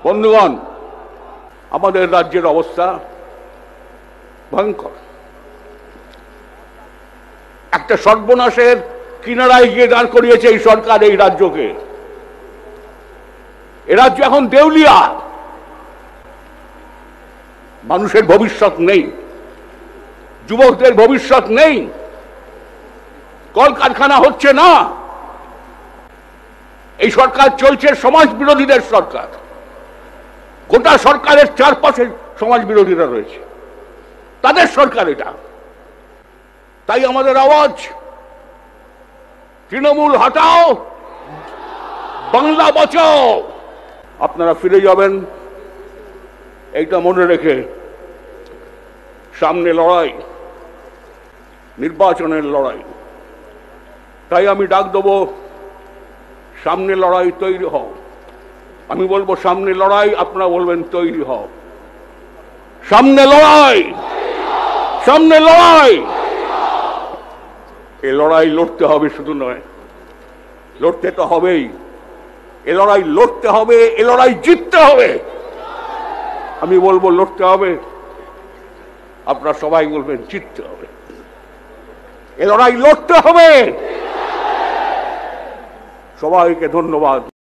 বন্ধুগণ, আমাদের রাজ্যের অবস্থা ভয়ঙ্কর। একটা সর্বনাশের কিনারায় গিয়ে দাঁড় করিয়েছে এই সরকার এই রাজ্যকে। এ রাজ্য এখন দেউলিয়া, মানুষের ভবিষ্যৎ নেই, যুবকদের ভবিষ্যৎ নেই, কলকারখানা হচ্ছে না। এই সরকার চলছে সমাজ বিরোধীদের সরকার। গোটা সরকারের চারপাশে সমাজ বিরোধীরা রয়েছে, তাদের সরকার এটা। তাই আমাদের আওয়াজ, তৃণমূল হটাও, বাংলা বাঁচাও। আপনারা ফিরে যাবেন এইটা মনে রেখে। সামনে লড়াই, নির্বাচনের লড়াই। তাই আমি ডাক দেব, সামনে লড়াই, তৈরি হও। আমি বলবো সামনে লড়াই, আপনারা বলবেন তৈরি হও। সামনে লড়াই, সামনে লড়াই। এ লড়াই লড়তে হবে, শুধু নয়, লড়তে তো হবেই। এ লড়াই লড়তে হবে, এ লড়াই জিততে হবে। আমি বলবো লড়তে হবে, আপনারা সবাই বলবেন জিততে হবে। এ লড়াই লড়তে হবে। সবাইকে ধন্যবাদ।